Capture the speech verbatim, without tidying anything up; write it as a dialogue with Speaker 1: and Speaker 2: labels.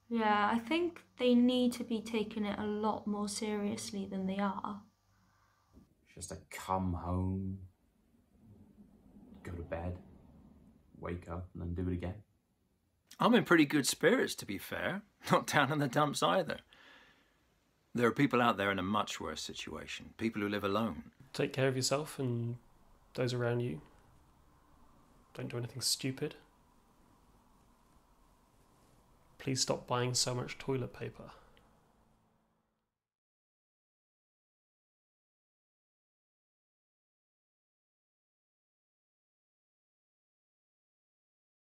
Speaker 1: Yeah, I think they need to be taking it a lot more seriously than they are.
Speaker 2: Just to come home, go to bed, wake up, and then do it again.
Speaker 3: I'm in pretty good spirits, to be fair. Not down in the dumps either. There are people out there in a much worse situation. People who live alone.
Speaker 4: Take care of yourself and those around you. Don't do anything stupid. Please stop buying so much toilet paper.